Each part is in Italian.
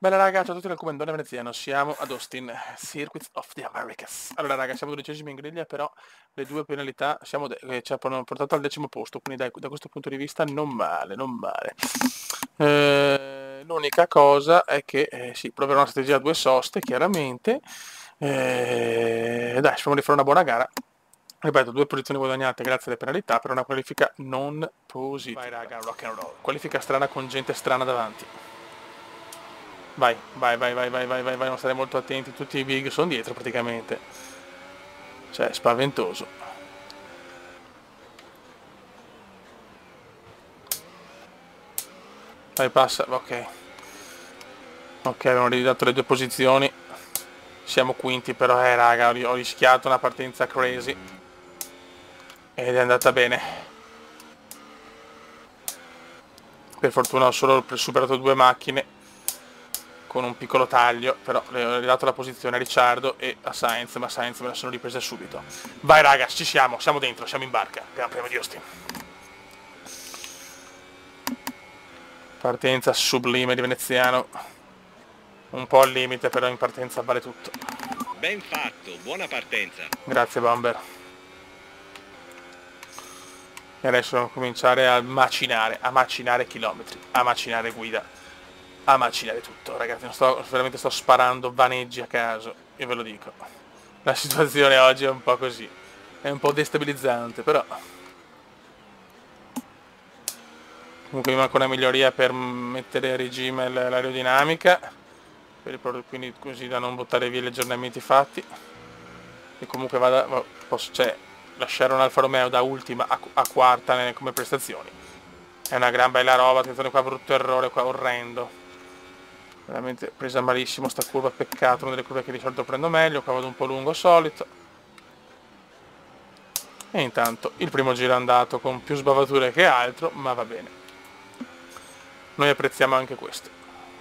Bella raga, ciao a tutti dal comandone veneziano, siamo ad Austin, Circuits of the Americas. Allora raga, siamo 12esimi in griglia, però le due penalità ci hanno portato al 10° posto, quindi dai, da questo punto di vista non male, non male. L'unica cosa è che, sì, proverò una strategia a due soste, chiaramente. Dai, speriamo di fare una buona gara. Ripeto, 2 posizioni guadagnate grazie alle penalità per una qualifica non positiva. Vai raga, rock and roll. Qualifica strana con gente strana davanti. Vai, vai, vai, vai, vai, vai, vai, vai, non stare molto attenti, tutti i big sono dietro praticamente. Cioè, spaventoso. Vai, passa, ok. Ok, abbiamo ridato le due posizioni. Siamo quinti, però, raga, ho rischiato una partenza crazy. Ed è andata bene. Per fortuna ho solo superato 2 macchine con un piccolo taglio, però le ho ridato la posizione a Ricciardo e a Sainz, ma Sainz me la sono ripresa subito. Vai raga, ci siamo dentro, siamo in barca. Gran Premio di Austin. Partenza sublime di veneziano. Un po' al limite, però in partenza vale tutto. Ben fatto, buona partenza. Grazie Bomber. E adesso dobbiamo cominciare a macinare chilometri, a macinare guida, a macinare tutto. Ragazzi, veramente sto sparando vaneggi a caso, io ve lo dico. La situazione oggi è un po' così, è un po' destabilizzante, però comunque mi manca una miglioria per mettere a regime l'aerodinamica, quindi così da non buttare via gli aggiornamenti fatti. E comunque cioè, lasciare un Alfa Romeo da ultima a quarta come prestazioni è una gran bella roba. Attenzione qua, brutto errore qua, orrendo, veramente presa malissimo sta curva, peccato, una delle curve che di solito prendo meglio. Qua vado un po' lungo solito. E intanto il primo giro è andato con più sbavature che altro, ma va bene, noi apprezziamo anche questo.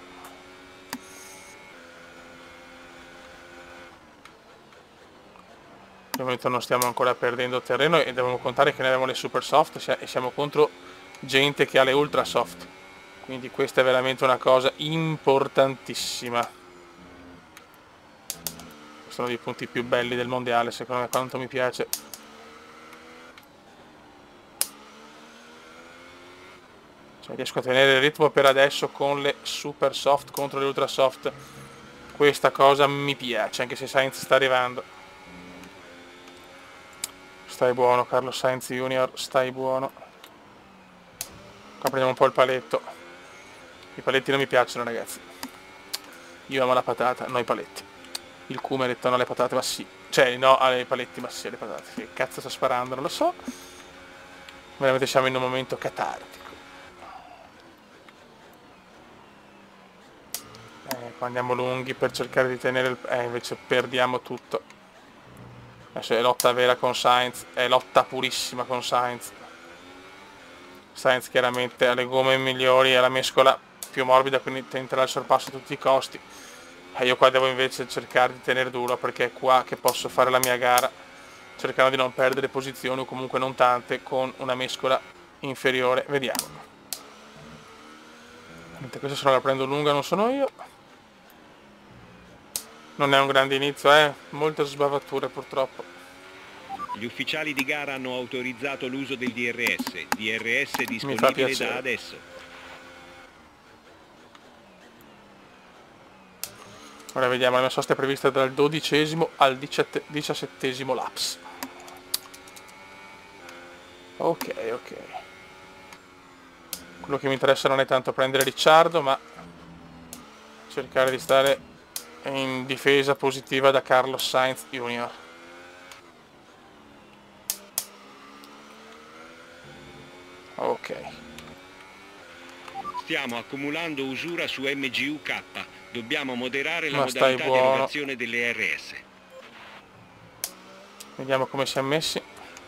Al momento non stiamo ancora perdendo terreno e dobbiamo contare che noi abbiamo le super soft e siamo contro gente che ha le ultra soft, quindi questa è veramente una cosa importantissima. Sono dei punti più belli del mondiale, secondo me, quanto mi piace. Cioè, riesco a tenere il ritmo per adesso con le super soft contro le ultra soft, questa cosa mi piace, anche se Sainz sta arrivando. Stai buono Carlos Sainz Junior, stai buono. Qua prendiamo un po' il paletto. I paletti non mi piacciono ragazzi. Io amo la patata, no i paletti. Il Kuma ha detto no alle patate, ma sì. Cioè no alle paletti, ma sì alle patate. Che cazzo sto sparando, non lo so. Veramente siamo in un momento catartico. Qua andiamo lunghi per cercare di tenere il... invece perdiamo tutto. Adesso è lotta vera con Sainz, è lotta purissima con Sainz. Sainz chiaramente ha le gomme migliori, ha la mescola più morbida, quindi tenterà il sorpasso a tutti i costi. E io qua devo invece cercare di tenere duro, perché è qua che posso fare la mia gara, cercando di non perdere posizioni, o comunque non tante, con una mescola inferiore. Vediamo. Questa se non la prendo lunga non sono io. Non è un grande inizio, molte sbavature purtroppo. Gli ufficiali di gara hanno autorizzato l'uso del DRS disponibile da adesso. Ora vediamo, la mia sosta è prevista dal 12° al 17° laps. Ok. Quello che mi interessa non è tanto prendere Ricciardo, ma cercare di stare in difesa positiva da Carlos Sainz Junior. Ok. Stiamo accumulando usura su MGUK. Dobbiamo moderare la modalità di erogazione delle RS. Vediamo come siamo messi.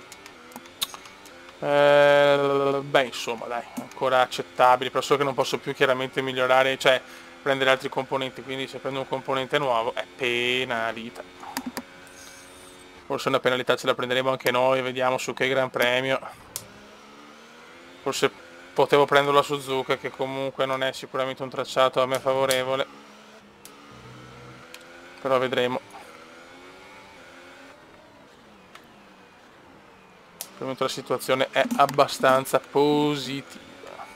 Beh, insomma, dai, ancora accettabili, però so che non posso più chiaramente migliorare, cioè prendere altri componenti, quindi se prendo un componente nuovo è penalità. Forse una penalità ce la prenderemo anche noi, vediamo su che Gran Premio. Forse potevo prenderlo a Suzuka, che comunque non è sicuramente un tracciato a me favorevole. però vedremo. Per il momento la situazione è abbastanza positiva,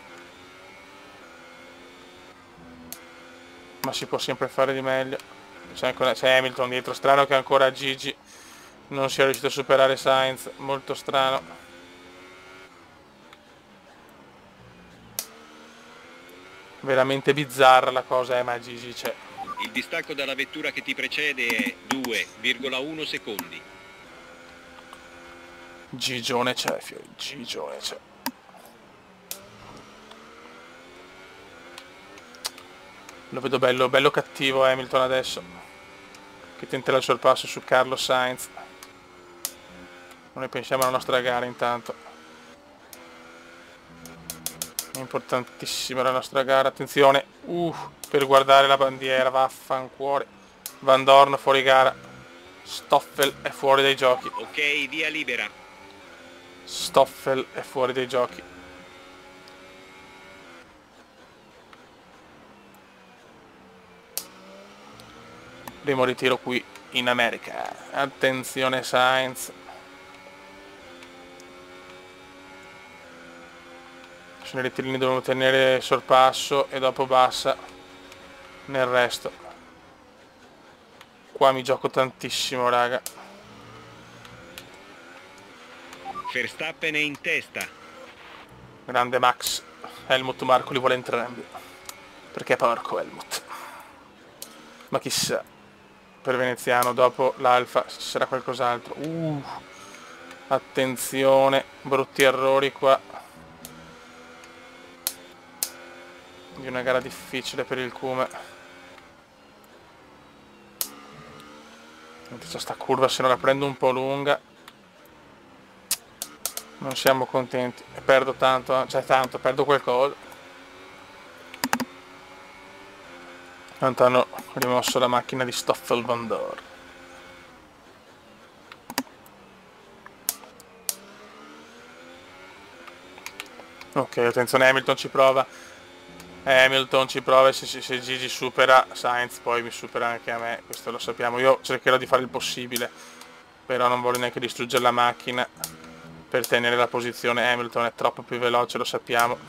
ma si può sempre fare di meglio. C'è Hamilton dietro, strano che ancora Gigi non sia riuscito a superare Sainz, molto strano. Veramente bizzarra la cosa, ma Gigi c'è. Il distacco dalla vettura che ti precede è 2,1 secondi. Gigione c'è, fiori, Gigione c'è. Lo vedo bello, bello cattivo Hamilton adesso, che tenterà il sorpasso su Carlos Sainz. Noi pensiamo alla nostra gara intanto. È importantissima la nostra gara, attenzione, per guardare la bandiera, vaffanculo. Van Dorn fuori gara, Stoffel è fuori dai giochi. Ok, via libera. Stoffel è fuori dai giochi. Primo ritiro qui in America. Attenzione Sainz. Nei ritirini devono tenere sorpasso e dopo bassa nel resto. Qua mi gioco tantissimo, raga. Verstappen è in testa. Grande Max. Helmut Marko li vuole entrambi. Perché porco Helmut. Ma chissà, per Veneziano dopo l'Alfa ci sarà qualcos'altro. Attenzione, brutti errori qua. Di una gara difficile per il Cume. C'è sta curva, se non la prendo un po' lunga non siamo contenti e perdo tanto, perdo qualcosa. Tanto hanno rimosso la macchina di Stoffel Van Dorn. Ok, attenzione, Hamilton ci prova e se Gigi supera Sainz poi mi supera anche a me, questo lo sappiamo. Io cercherò di fare il possibile, però non voglio neanche distruggere la macchina per tenere la posizione. Hamilton è troppo più veloce, lo sappiamo.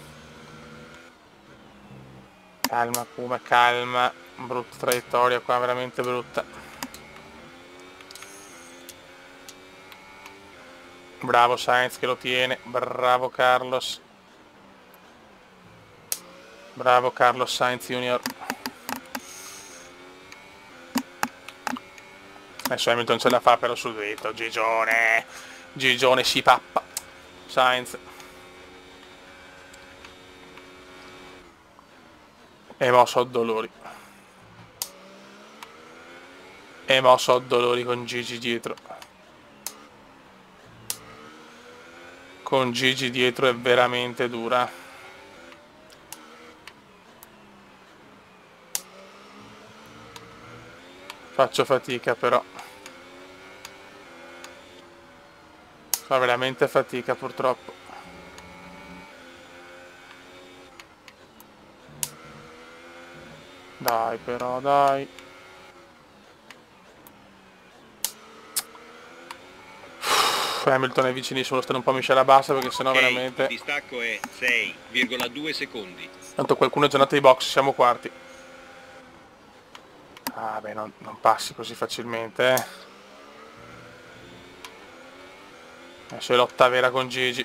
Calma Kuma, calma, brutta traiettoria qua, veramente brutta. Bravo Sainz che lo tiene, bravo Carlos. Bravo Carlos Sainz Junior. Adesso Hamilton ce la fa però sul dritto. Gigione si pappa. Sainz. E mo so dolori. E mo so dolori con Gigi dietro. Con Gigi dietro è veramente dura. Faccio fatica però. Fa veramente fatica purtroppo. Dai però, dai. Hamilton è vicinissimo, stare un po' miscela bassa perché sennò veramente... Il distacco è 6,2 secondi. Tanto qualcuno è già andato ai box, siamo quarti. Ah beh, non passi così facilmente, eh. Adesso è lotta vera con Gigi.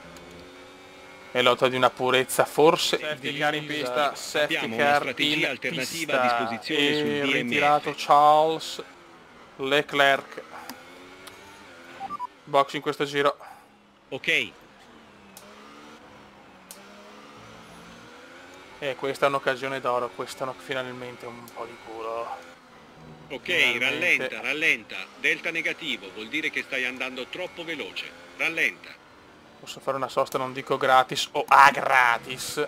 È lotta di una purezza forse Safety car in pista, safety car in alternativa pista. a disposizione sul DMF. Ritirato Charles Leclerc. Box in questo giro. Ok. E questa è un'occasione d'oro, questa finalmente un po' di culo. Ok, Finalmente. rallenta. Delta negativo, vuol dire che stai andando troppo veloce. Rallenta. Posso fare una sosta, non dico gratis o a gratis.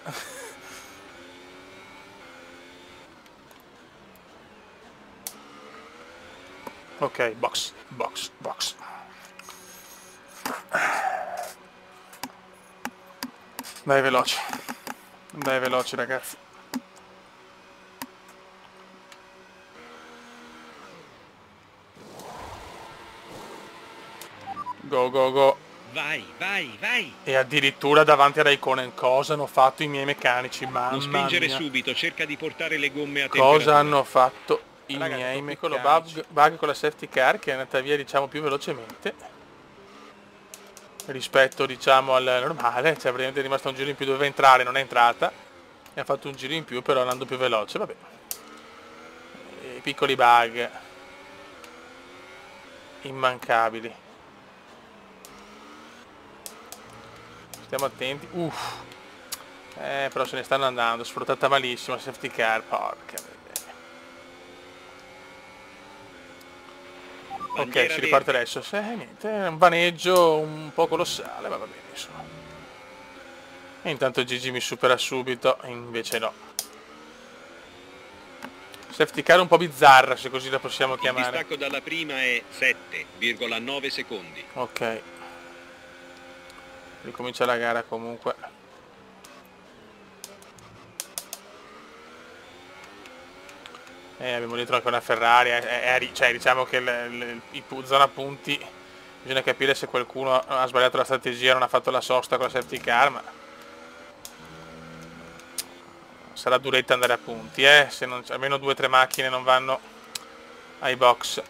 Ok, box. Dai veloci ragazzi. Go, go, go. Vai, vai, vai. E addirittura davanti a Raikkonen. Cosa hanno fatto i miei meccanici? Mamma Non spingere mia. subito, cerca di portare le gomme a Cosa temperatura. hanno fatto i miei meccanici? Piccolo bug con la safety car che è andata via, diciamo, più velocemente rispetto, diciamo, al normale. Cioè praticamente è rimasto un giro in più, doveva entrare, non è entrata, e ha fatto un giro in più però andando più veloce. Vabbè, e piccoli bug immancabili. Stiamo attenti. Però se ne stanno andando, sfruttata malissimo la safety car, porca miseria. Ok, si riparte adesso. Niente, è un vaneggio un po' colossale, ma va bene, insomma. E intanto Gigi mi supera subito, invece no. Safety car un po' bizzarra, se così la possiamo chiamare. Il distacco dalla prima è 7,9 secondi. Ok. Ricomincia la gara comunque. Abbiamo dietro anche una Ferrari, cioè diciamo che zona punti bisogna capire se qualcuno ha sbagliato la strategia, non ha fatto la sosta con la safety car, ma sarà duretta andare a punti, se non, almeno 2 o 3 macchine non vanno ai box.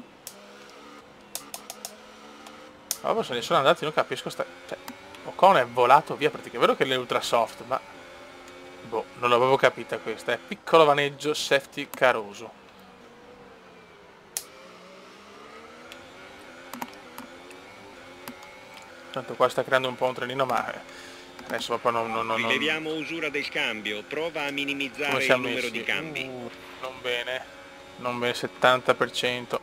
Oh, se ne sono andati, non capisco cioè, Ocon è volato via praticamente, è vero che è ultra soft, ma boh, non l'avevo capita questa, è piccolo vaneggio safety caroso. Tanto qua sta creando un po' un trenino, ma adesso proprio non rileviamo usura del cambio, prova a minimizzare il numero di cambi. Non bene, 70%.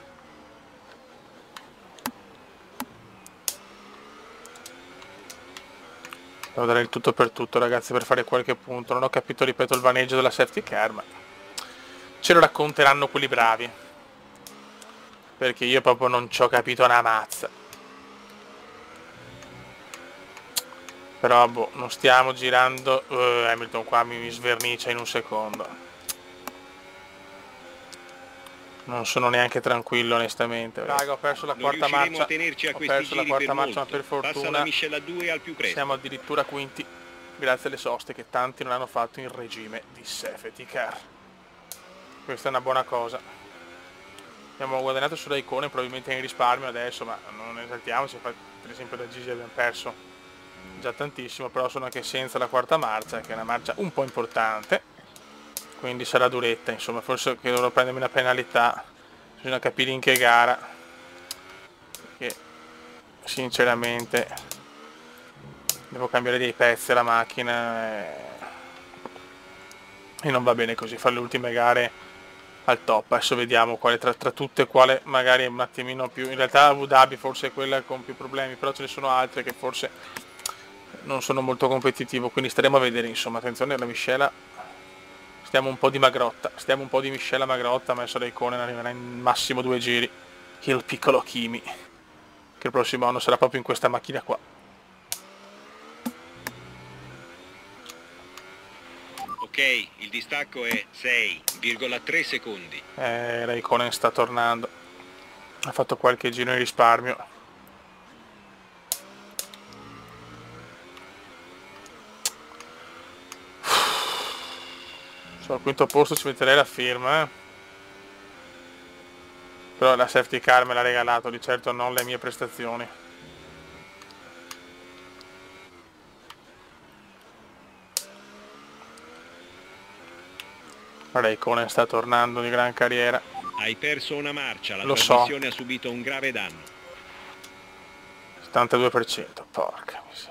Devo dare il tutto per tutto, ragazzi, per fare qualche punto. Non ho capito, ripeto, il vaneggio della safety car, ma ce lo racconteranno quelli bravi, perché io proprio non ci ho capito una mazza. Però boh, non stiamo girando. Hamilton qua mi svernicia in un secondo. Non sono neanche tranquillo, onestamente. Raga, ho perso la quarta marcia. Ho perso la quarta marcia, ma per fortuna siamo addirittura quinti grazie alle soste che tanti non hanno fatto in regime di safety car. Questa è una buona cosa. Abbiamo guadagnato su Raikkonen, probabilmente in risparmio adesso, ma non esaltiamoci. Per esempio da Gigi abbiamo perso già tantissimo, però sono anche senza la quarta marcia, che è una marcia un po' importante. Quindi sarà duretta, insomma, forse che dovrò prendermi una penalità, bisogna capire in che gara, perché sinceramente devo cambiare dei pezzi alla macchina e non va bene così, fare le ultime gare al top. Adesso vediamo quale tra tutte, quale magari è un attimino più, in realtà Abu Dhabi forse è quella con più problemi, però ce ne sono altre che forse non sono molto competitivo, quindi staremo a vedere, insomma. Attenzione alla miscela. Stiamo un po' di miscela magrotta, ma adesso Raikkonen arriverà in massimo 2 giri. Il piccolo Kimi, che il prossimo anno sarà proprio in questa macchina qua. Ok, il distacco è 6,3 secondi. Raikkonen sta tornando. Ha fatto qualche giro in risparmio. Al quinto posto ci metterei la firma, però la safety car me l'ha regalato, di certo non le mie prestazioni. Raikkonen sta tornando di gran carriera. Hai perso una marcia, la trasmissione ha subito un grave danno. 72%, porca miseria.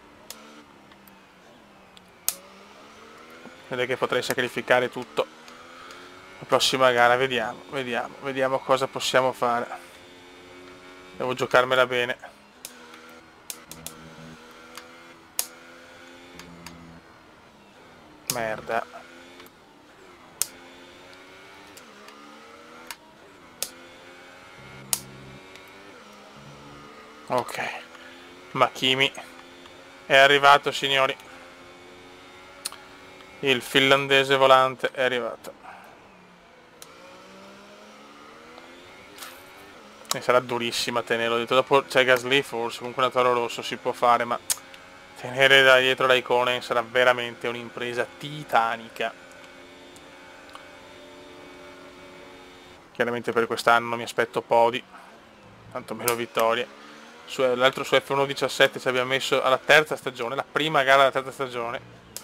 Direi che potrei sacrificare tutto la prossima gara, vediamo cosa possiamo fare. Devo giocarmela bene. Merda. Ok, ma Kimi è arrivato, signori. Il finlandese volante è arrivato. E sarà durissima tenerlo dietro. Dopo c'è Gasly forse, comunque una Toro Rosso si può fare, ma tenere da dietro Raikkonen sarà veramente un'impresa titanica. Chiaramente per quest'anno non mi aspetto podi, tantomeno vittorie. L'altro su F1 17 ci abbiamo messo alla terza stagione, la prima gara della terza stagione.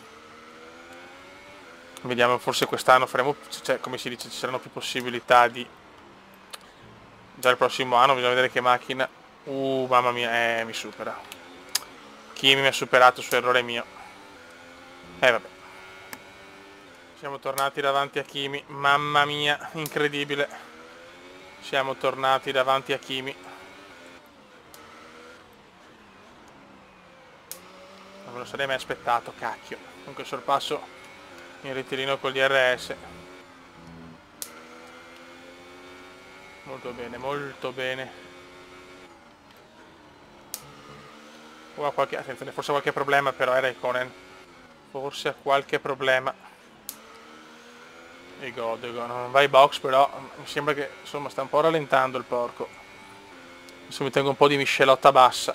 Vediamo, forse quest'anno faremo, cioè, come si dice, ci saranno più possibilità di... Già il prossimo anno bisogna vedere che macchina... mamma mia, mi supera. Kimi mi ha superato su errore mio. Vabbè. Siamo tornati davanti a Kimi, mamma mia, incredibile. Siamo tornati davanti a Kimi. Non me lo sarei mai aspettato, cacchio. Comunque sorpasso in ritirino col DRS. Molto bene, molto bene. Attenzione, forse qualche problema però era Raikkonen. Forse ha qualche problema. E gode, non va ai box, però mi sembra che insomma sta un po' rallentando il porco. Adesso mi tengo un po' di miscelotta bassa.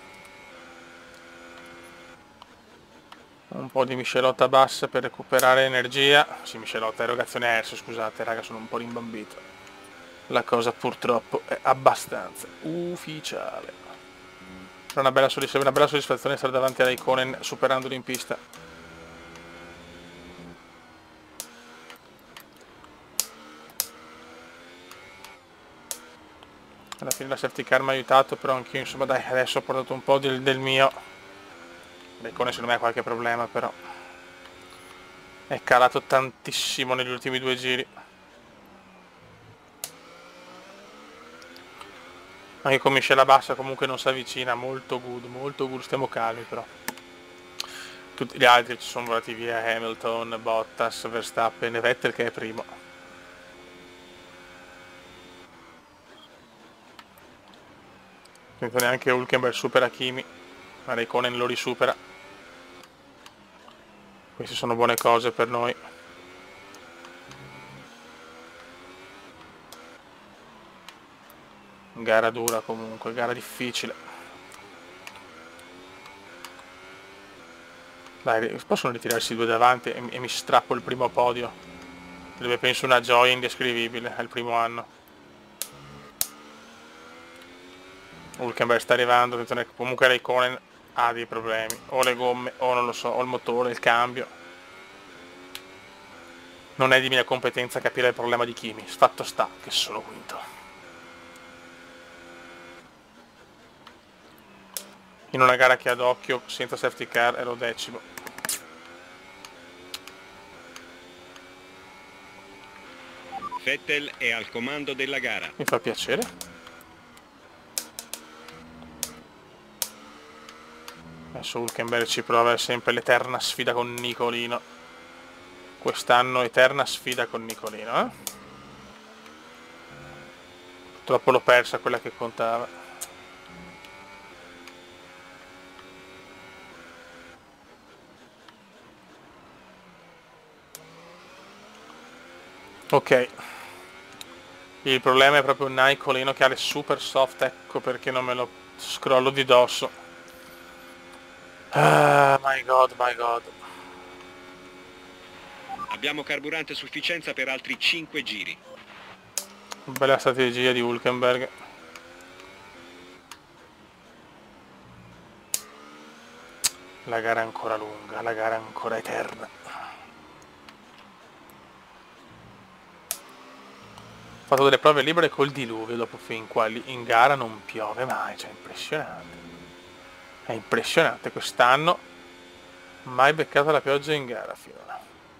Un po' di miscelotta bassa per recuperare energia. Sì, miscelotta, erogazione aereo, scusate raga, sono un po' rimbambito. La cosa purtroppo è abbastanza ufficiale. Però una bella soddisfazione stare davanti a Raikkonen superandolo in pista. Alla fine la safety car mi ha aiutato, però anch'io insomma dai, adesso ho portato un po' del mio. Raikkonen secondo me ha qualche problema, però è calato tantissimo negli ultimi 2 giri. Anche con miscela bassa comunque non si avvicina, molto good, stiamo calmi però. Tutti gli altri ci sono volati via, Hamilton, Bottas, Verstappen e Vettel che è primo. Neanche Hülkenberg supera Kimi, ma Raikkonen lo risupera. Queste sono buone cose per noi. Gara dura comunque, gara difficile. Dai, possono ritirarsi 2 davanti e mi strappo il primo podio. Dove penso una gioia indescrivibile, è il primo anno. Hülkenberg sta arrivando, comunque Raikkonen ha dei problemi. O le gomme, o non lo so, o il motore, il cambio. Non è di mia competenza capire il problema di Kimi. Fatto sta che sono quinto. In una gara che ad occhio, senza safety car, ero 10º. Vettel è al comando della gara. Mi fa piacere. Adesso Hülkenberg ci prova, è sempre l'eterna sfida con Nicolino. Quest'anno eterna sfida con Nicolino, Purtroppo l'ho persa quella che contava. Ok. Il problema è proprio Nicolino che ha le super soft, ecco perché non me lo scrollo di dosso. Ah, my god. Abbiamo carburante a sufficienza per altri 5 giri. Bella strategia di Hülkenberg. La gara è ancora lunga, la gara è ancora eterna. Ho fatto delle prove libere col diluvio dopo fin qua, in gara non piove mai, cioè impressionante. È impressionante, quest'anno mai beccato la pioggia in gara finora.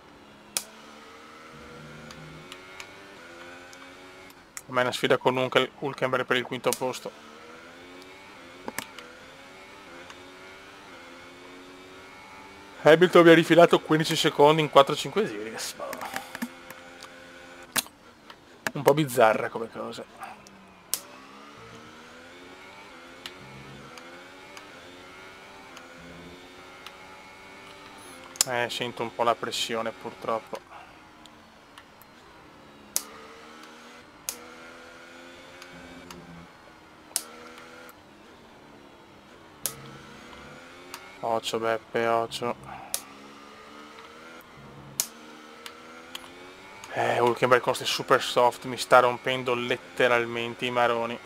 Ma è una sfida con Hülkenberg per il quinto posto. Hamilton mi ha rifilato 15 secondi in 4-5 giri. Un po' bizzarra come cosa. Sento un po' la pressione purtroppo. Occhio Beppe, occhio. Hulkenberg con questi super soft mi sta rompendo letteralmente i maroni.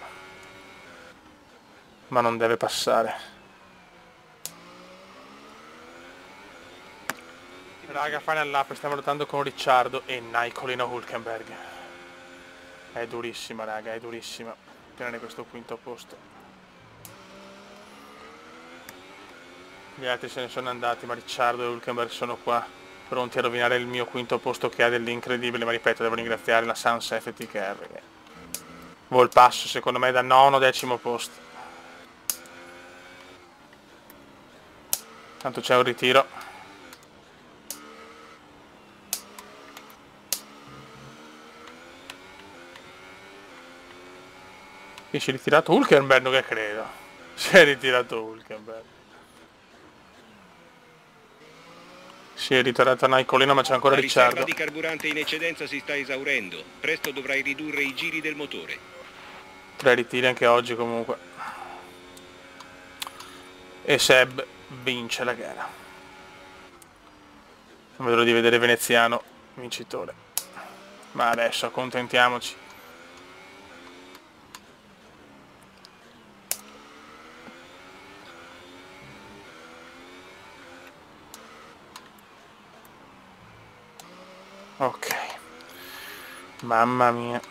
Ma non deve passare. Raga, final lap, stiamo lottando con Ricciardo e Nicolino Hulkenberg. È durissima, raga, è durissima tenere questo quinto posto. Gli altri se ne sono andati, ma Ricciardo e Hulkenberg sono qua, pronti a rovinare il mio quinto posto che ha dell'incredibile, ma ripeto, devo ringraziare la Sans Safety Car. Volpasso secondo me da nono decimo posto. Tanto c'è un ritiro. Chi si è ritirato? Hulkenberg, non che credo. Si è ritirato Hulkenberg. Si è ritirato Nicolino, ma c'è ancora Ricciardo. La riserva di carburante in eccedenza si sta esaurendo. Presto dovrai ridurre i giri del motore. 3 ritiri anche oggi comunque. E Seb vince la gara. Non vedo di vedere Veneziano vincitore. Ma adesso accontentiamoci. Ok. Mamma mia.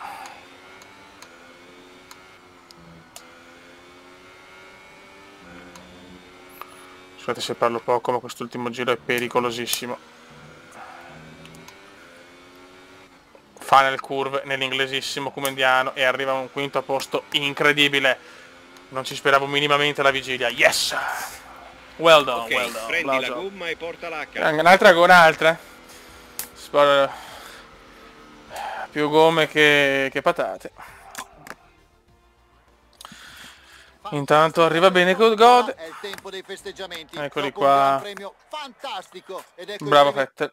Scusate se parlo poco, ma quest'ultimo giro è pericolosissimo. Final curve nell'inglesissimo comendiano e arriva a un quinto posto incredibile. Non ci speravo minimamente alla vigilia. Yes! Well done, okay, well done. Prendi la gomma e portala a casa. Un'altra? Più gomme che patate. Intanto arriva bene con God. È il tempo dei festeggiamenti. Eccoli qua. Un premio fantastico. Ed ecco Bravo Vettel.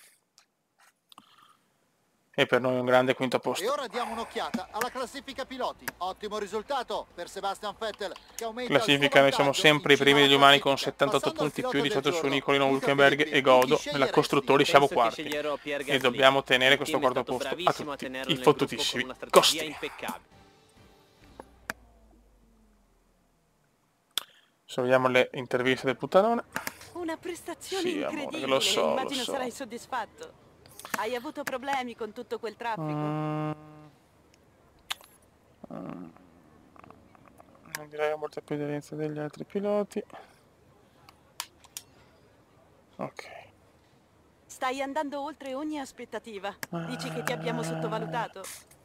E per noi un grande quinto posto. E ora diamo un'occhiata alla classifica piloti. Ottimo risultato per Sebastian Vettel che aumenta classifica, noi siamo sempre i primi degli umani con 78 punti più 18 su Nicolino Hulkenberg e Godo. Nella costruttori siamo quarti e dobbiamo tenere questo quarto posto a tutti i fottutissimi costi. Adesso vediamo le interviste del puttanone. Una prestazione sì, incredibile, amore, lo so, immagino sarai soddisfatto. Hai avuto problemi con tutto quel traffico? Non direi molta più aderenza degli altri piloti. Ok. Stai andando oltre ogni aspettativa. Dici che ti abbiamo sottovalutato?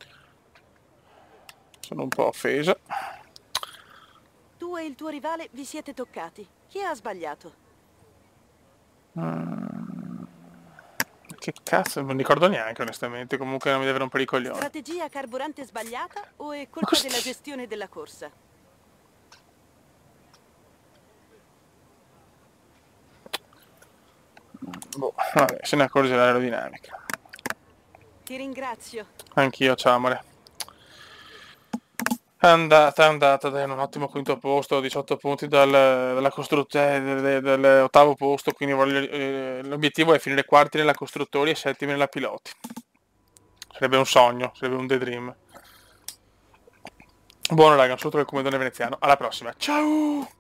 Sono un po' offeso. Tu e il tuo rivale vi siete toccati. Chi ha sbagliato? Che cazzo, non ricordo neanche onestamente, comunque non mi deve rompere i coglioni. Strategia carburante sbagliata o è colpa della gestione della corsa? Boh, vabbè, se ne accorge l'aerodinamica. Ti ringrazio. Anch'io, ciao amore. È andata, dai, un ottimo quinto posto, 18 punti dalla costruttori, dall'ottavo posto, quindi l'obiettivo è finire quarti nella costruttori e settimi nella piloti. Sarebbe un sogno, sarebbe un daydream. Buono raga, un saluto dal comandante veneziano, alla prossima, ciao!